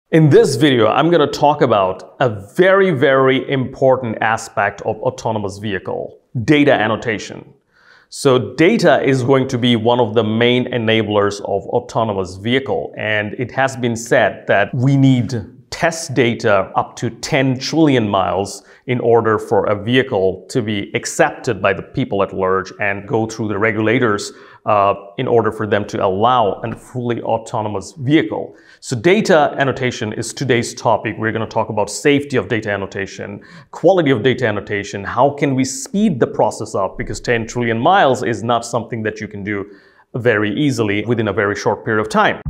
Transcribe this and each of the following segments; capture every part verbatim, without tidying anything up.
In this video, I'm going to talk about a very, very important aspect of autonomous vehicle, data annotation. So data is going to be one of the main enablers of autonomous vehicle, and it has been said that we need test data up to ten trillion miles in order for a vehicle to be accepted by the people at large and go through the regulators uh, in order for them to allow a fully autonomous vehicle. So data annotation is today's topic. We're going to talk about safety of data annotation, quality of data annotation, how can we speed the process up, because ten trillion miles is not something that you can do very easily within a very short period of time.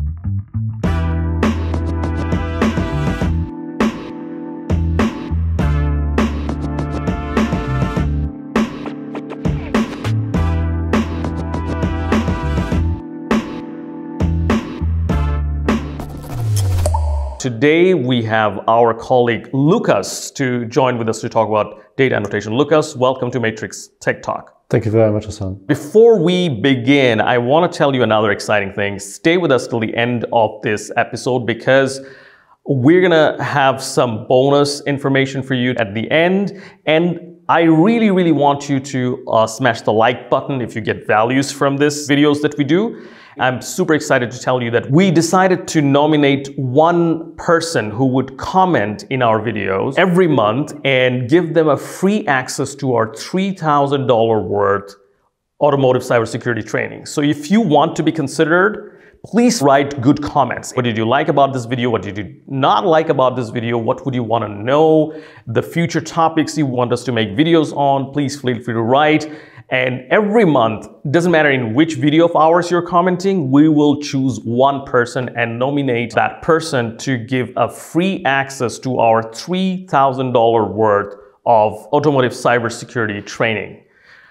Today we have our colleague Lucas to join with us to talk about data annotation. Lucas, welcome to Matrickz Tech Talk. Thank you very much, Hassan. Before we begin, I want to tell you another exciting thing. Stay with us till the end of this episode because we're going to have some bonus information for you at the end. And I really, really want you to uh, smash the like button if you get values from these videos that we do. I'm super excited to tell you that we decided to nominate one person who would comment in our videos every month and give them a free access to our three thousand dollars worth automotive cybersecurity training. So if you want to be considered, please write good comments. What did you like about this video? What did you not like about this video? What would you want to know? The future topics you want us to make videos on, please feel free to write. And every month, doesn't matter in which video of ours you're commenting, we will choose one person and nominate that person to give a free access to our three thousand dollars worth of automotive cybersecurity training.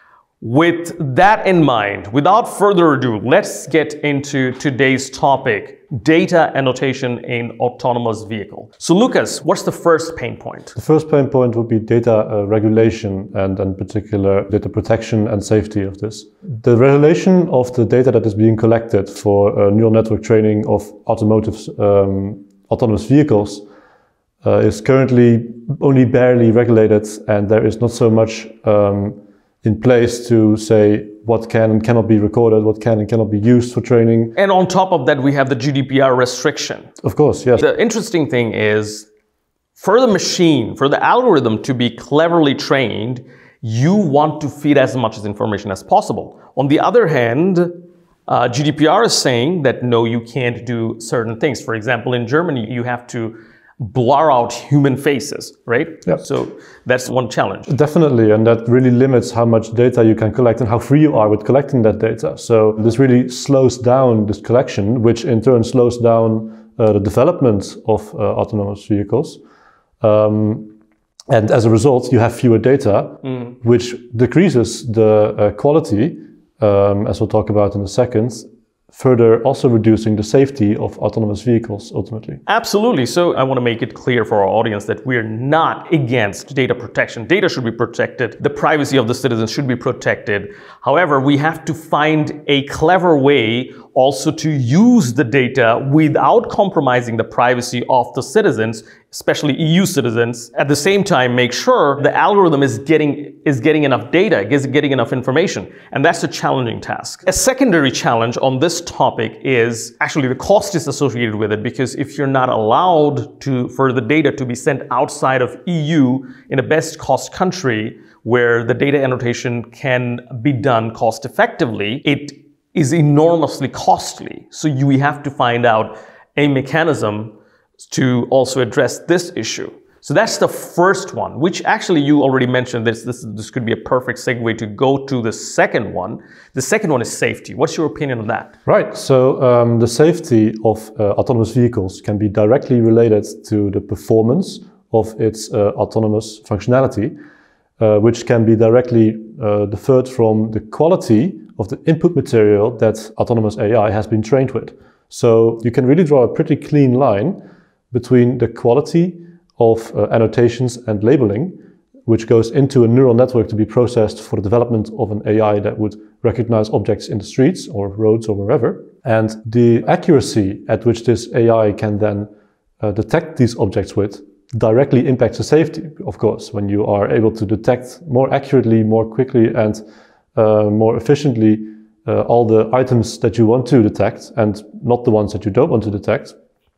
With that in mind, without further ado, let's get into today's topic, data annotation in autonomous vehicle. So Lucas, what's the first pain point? The first pain point would be data uh, regulation and in particular data protection and safety of this. The regulation of the data that is being collected for uh, neural network training of automotive um, autonomous vehicles uh, is currently only barely regulated, and there is not so much um, in place to say what can and cannot be recorded, what can and cannot be used for training. And on top of that, we have the G D P R restriction. Of course, yes. The interesting thing is, for the machine, for the algorithm to be cleverly trained, you want to feed as much as information as possible. On the other hand, uh, G D P R is saying that no, you can't do certain things. For example, in Germany, you have to blur out human faces, right? Yep. So that's one challenge. Definitely, and that really limits how much data you can collect and how free you are with collecting that data. So this really slows down this collection, which in turn slows down uh, the development of uh, autonomous vehicles. Um, and as a result, you have fewer data, mm. which decreases the uh, quality, um, as we'll talk about in a second, further also reducing the safety of autonomous vehicles ultimately. Absolutely. So I want to make it clear for our audience that we're not against data protection. Data should be protected. The privacy of the citizens should be protected. However, we have to find a clever way also to use the data without compromising the privacy of the citizens, especially E U citizens. At the same time, make sure the algorithm is getting, is getting enough data, is getting enough information. And that's a challenging task. A secondary challenge on this topic is actually the cost is associated with it, because if you're not allowed to, for the data to be sent outside of E U in a best cost country where the data annotation can be done cost effectively, it is enormously costly. So you, we have to find out a mechanism to also address this issue. So that's the first one, which actually you already mentioned this, this, this could be a perfect segue to go to the second one. The second one is safety. What's your opinion on that? Right, so um, the safety of uh, autonomous vehicles can be directly related to the performance of its uh, autonomous functionality, uh, which can be directly uh, deferred from the quality of the input material that autonomous A I has been trained with. So you can really draw a pretty clean line between the quality of uh, annotations and labeling, which goes into a neural network to be processed for the development of an A I that would recognize objects in the streets or roads or wherever, and the accuracy at which this A I can then uh, detect these objects with directly impacts the safety, of course. When you are able to detect more accurately, more quickly, and uh, more efficiently uh, all the items that you want to detect and not the ones that you don't want to detect,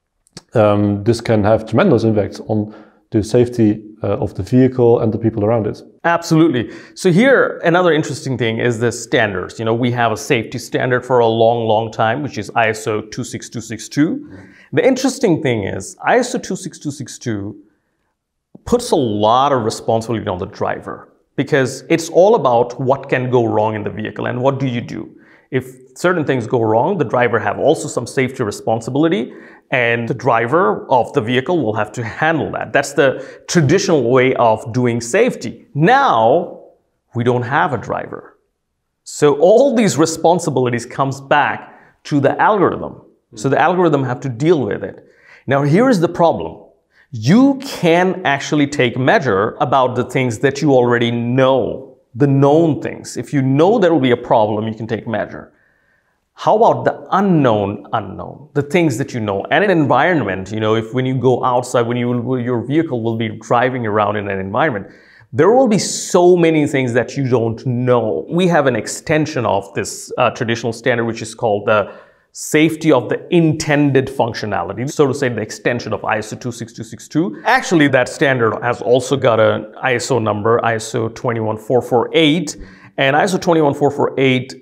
um, this can have tremendous impacts on the safety uh, of the vehicle and the people around it. Absolutely. So here, another interesting thing is the standards. You know, we have a safety standard for a long, long time, which is I S O two six two six two. Mm-hmm. The interesting thing is I S O two six two six two puts a lot of responsibility on the driver, because it's all about what can go wrong in the vehicle and what do you do. If certain things go wrong, the driver have also some safety responsibility, and the driver of the vehicle will have to handle that. That's the traditional way of doing safety. Now, we don't have a driver. So all these responsibilities comes back to the algorithm. So the algorithm have to deal with it. Now, here is the problem. You can actually take measure about the things that you already know, the known things. If you know there will be a problem, you can take measure. How about the unknown unknown, the things that you know? And an environment, you know, if when you go outside, when you your vehicle will be driving around in an environment, there will be so many things that you don't know. We have an extension of this uh, traditional standard, which is called the safety of the intended functionality, so to say the extension of I S O two six two six two. Actually, that standard has also got an I S O number, I S O two one four four eight, and I S O two one four four eight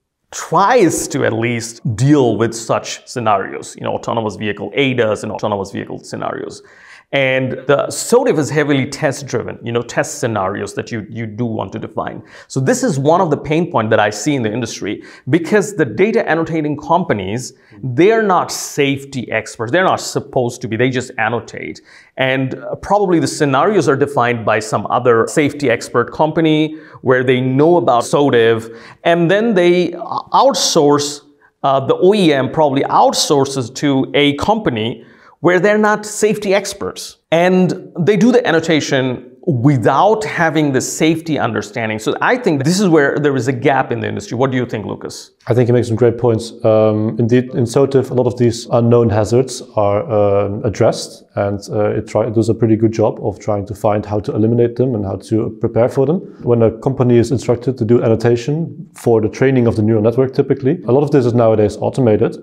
tries to at least deal with such scenarios, you know, autonomous vehicle A D A S and autonomous vehicle scenarios. And the S O T I F is heavily test-driven, you know, test scenarios that you, you do want to define. So this is one of the pain points that I see in the industry, because the data annotating companies, they're not safety experts. They're not supposed to be. They just annotate. And probably the scenarios are defined by some other safety expert company where they know about S O T I F, and then they outsource, uh, the O E M probably outsources to a company where they're not safety experts. And they do the annotation without having the safety understanding. So I think this is where there is a gap in the industry. What do you think, Lucas? I think you make some great points. Um, indeed, in S O T I F, a lot of these unknown hazards are uh, addressed, and uh, it, try, it does a pretty good job of trying to find how to eliminate them and how to prepare for them. When a company is instructed to do annotation for the training of the neural network, typically, a lot of this is nowadays automated,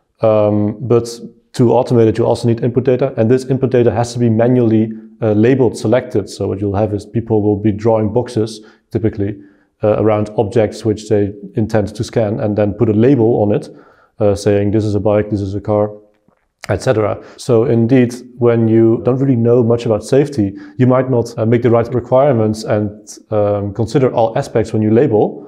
um, but to automate it, you also need input data, and this input data has to be manually uh, labeled, selected. So what you'll have is people will be drawing boxes, typically, uh, around objects which they intend to scan, and then put a label on it, uh, saying this is a bike, this is a car, et cetera. So indeed, when you don't really know much about safety, you might not uh, make the right requirements and um, consider all aspects when you label.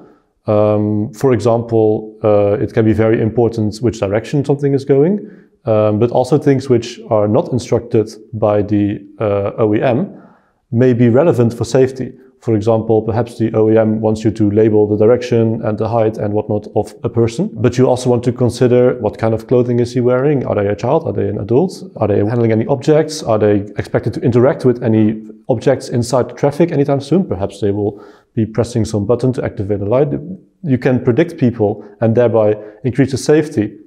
Um, for example, uh, it can be very important which direction something is going. Um, but also things which are not instructed by the uh, O E M may be relevant for safety. For example, perhaps the O E M wants you to label the direction and the height and whatnot of a person, but you also want to consider what kind of clothing is he wearing? Are they a child? Are they an adult? Are they handling any objects? Are they expected to interact with any objects inside the traffic anytime soon? Perhaps they will be pressing some button to activate a light. You can predict people and thereby increase the safety.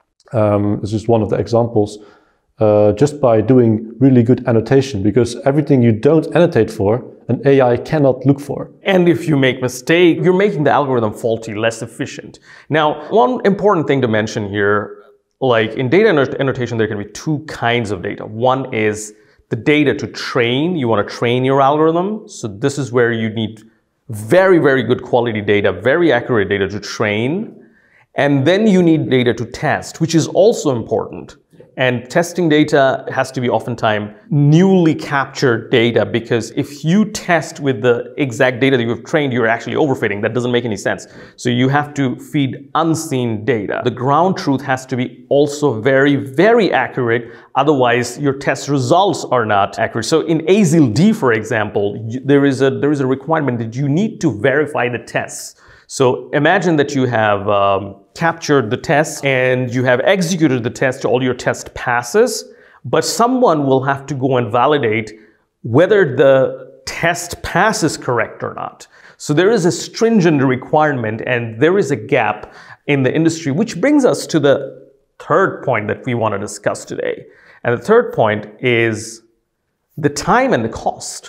Um, this is one of the examples, uh, just by doing really good annotation, because everything you don't annotate for, an A I cannot look for. And if you make mistake, you're making the algorithm faulty, less efficient. Now, one important thing to mention here, like in data annotation, there can be two kinds of data. One is the data to train. You want to train your algorithm. So this is where you need very, very good quality data, very accurate data to train. And then you need data to test, which is also important. And testing data has to be oftentimes newly captured data, because if you test with the exact data that you've trained, you're actually overfitting. That doesn't make any sense. So you have to feed unseen data. The ground truth has to be also very, very accurate. Otherwise, your test results are not accurate. So in A Z L D, for example, there is a, there is a requirement that you need to verify the tests. So imagine that you have um, captured the test and you have executed the test, all your test passes, but someone will have to go and validate whether the test pass is correct or not. So there is a stringent requirement, and there is a gap in the industry, which brings us to the third point that we want to discuss today. And the third point is the time and the cost.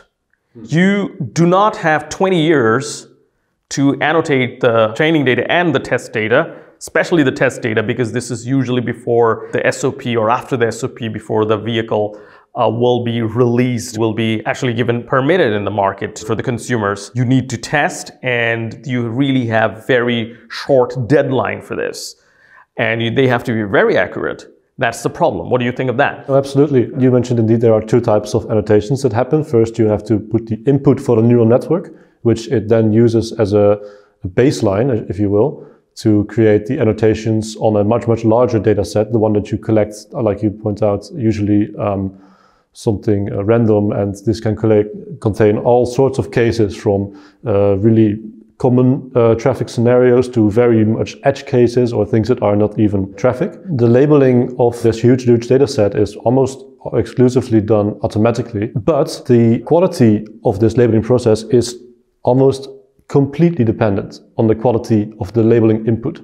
You do not have twenty years to annotate the training data and the test data, especially the test data, because this is usually before the S O P or after the S O P, before the vehicle uh, will be released, will be actually given permitted in the market for the consumers. You need to test, and you really have very short deadline for this. And you, they have to be very accurate. That's the problem. What do you think of that? Oh, absolutely. You mentioned indeed there are two types of annotations that happen. First, you have to put the input for the neural network, which it then uses as a, a baseline, if you will, to create the annotations on a much, much larger data set, the one that you collect, like you point out, usually um, something uh, random, and this can collect, contain all sorts of cases from uh, really common uh, traffic scenarios to very much edge cases or things that are not even traffic. The labeling of this huge, huge data set is almost exclusively done automatically, but the quality of this labeling process is almost completely dependent on the quality of the labeling input.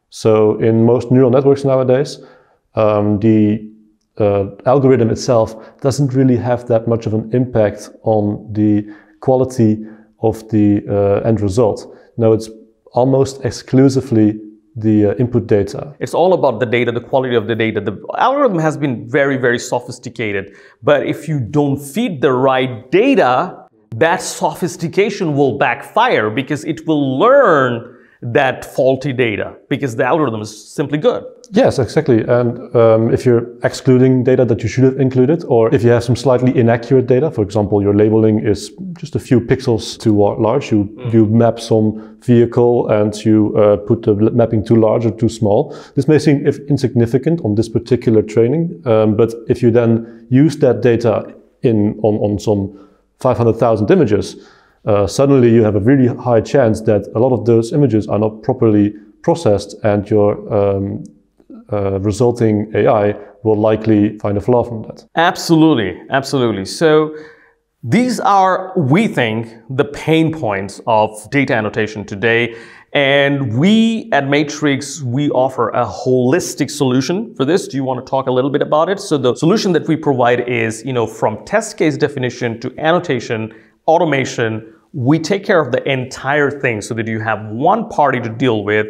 So in most neural networks nowadays, um, the uh, algorithm itself doesn't really have that much of an impact on the quality of the uh, end result. No, it's almost exclusively the uh, input data. It's all about the data, the quality of the data. The algorithm has been very, very sophisticated, but if you don't feed the right data, that sophistication will backfire because it will learn that faulty data because the algorithm is simply good. Yes, exactly. And um, if you're excluding data that you should have included, or if you have some slightly inaccurate data, for example, your labeling is just a few pixels too large, you, mm. you map some vehicle and you uh, put the mapping too large or too small. This may seem insignificant on this particular training, um, but if you then use that data in on, on some five hundred thousand images, uh, suddenly you have a really high chance that a lot of those images are not properly processed, and your um, uh, resulting A I will likely find a flaw from that. Absolutely, absolutely. So these are, we think, the pain points of data annotation today. And we at Matrickz, we offer a holistic solution for this. Do you want to talk a little bit about it? So the solution that we provide is, you know, from test case definition to annotation, automation, we take care of the entire thing so that you have one party to deal with.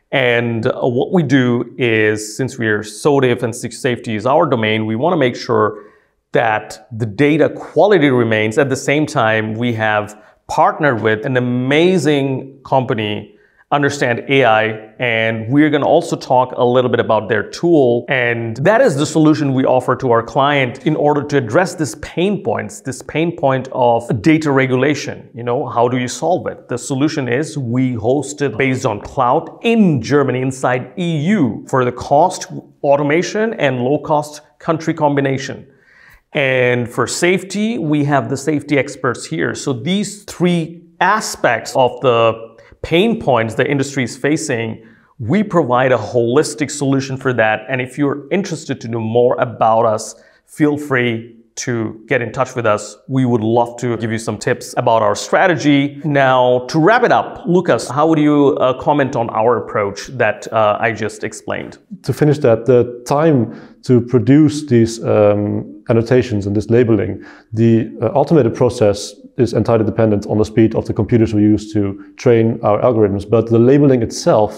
And uh, what we do is, since we are S O T I F and safety is our domain, we want to make sure that the data quality remains. At the same time, we have partnered with an amazing company, Understand A I, and we're going to also talk a little bit about their tool. And that is the solution we offer to our client in order to address this pain points, this pain point of data regulation. You know, how do you solve it? The solution is we host it based on cloud in Germany, inside E U, for the cost, automation, and low-cost country combination. And for safety, we have the safety experts here. So these three aspects of the pain points the industry is facing, we provide a holistic solution for that. And if you're interested to know more about us, feel free to get in touch with us. We would love to give you some tips about our strategy. Now, to wrap it up, Lucas, how would you uh, comment on our approach that uh, I just explained? To finish that, the time to produce these um, annotations and this labeling, the uh, automated process is entirely dependent on the speed of the computers we use to train our algorithms. But the labeling itself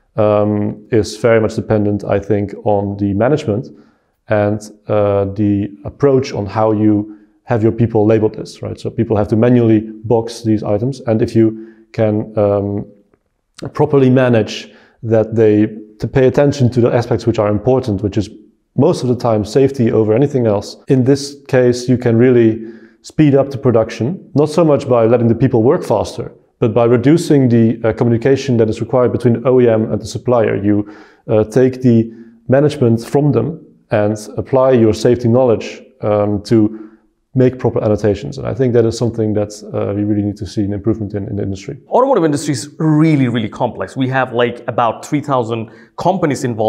um, is very much dependent, I think, on the management and uh, the approach on how you have your people label this, right? So people have to manually box these items, and if you can um, properly manage that, they to pay attention to the aspects which are important, which is most of the time safety over anything else. In this case, you can really speed up the production, not so much by letting the people work faster, but by reducing the uh, communication that is required between the O E M and the supplier. You uh, take the management from them and apply your safety knowledge um, to make proper annotations. And I think that is something that uh, we really need to see an improvement in in the industry. Automotive industry is really, really complex. We have like about three thousand companies involved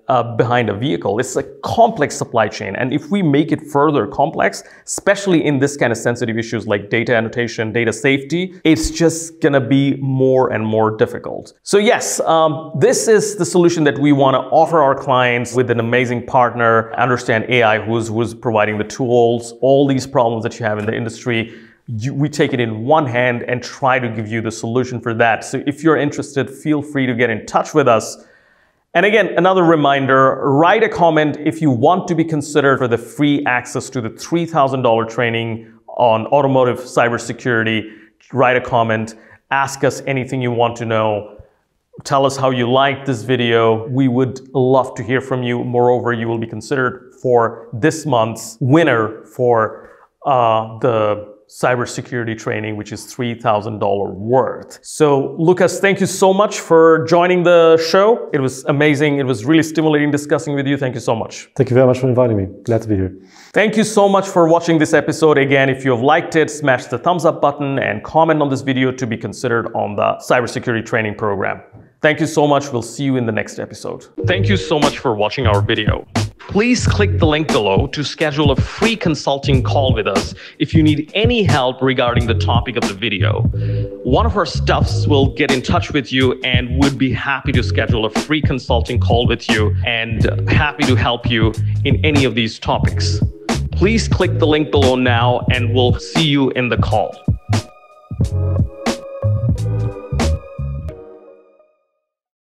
uh, behind a vehicle. It's a complex supply chain. And if we make it further complex, especially in this kind of sensitive issues like data annotation, data safety, it's just gonna be more and more difficult. So yes, um, this is the solution that we wanna offer our clients with an amazing partner, Understand A I, who's, who's providing the tools, all these problems that you have in the industry. You, we take it in one hand and try to give you the solution for that. So if you're interested, feel free to get in touch with us. And again, another reminder, write a comment if you want to be considered for the free access to the three thousand dollar training on automotive cybersecurity. Write a comment, ask us anything you want to know. Tell us how you liked this video. We would love to hear from you. Moreover, you will be considered for this month's winner for uh, the cybersecurity training, which is three thousand dollars worth. So Lucas, thank you so much for joining the show. It was amazing. It was really stimulating discussing with you. Thank you so much. Thank you very much for inviting me. Glad to be here. Thank you so much for watching this episode. Again, if you have liked it, smash the thumbs up button and comment on this video to be considered on the cybersecurity training program. Thank you so much. We'll see you in the next episode. Thank you so much for watching our video. Please click the link below to schedule a free consulting call with us if you need any help regarding the topic of the video. One of our staffs will get in touch with you and would be happy to schedule a free consulting call with you and happy to help you in any of these topics. Please click the link below now and we'll see you in the call.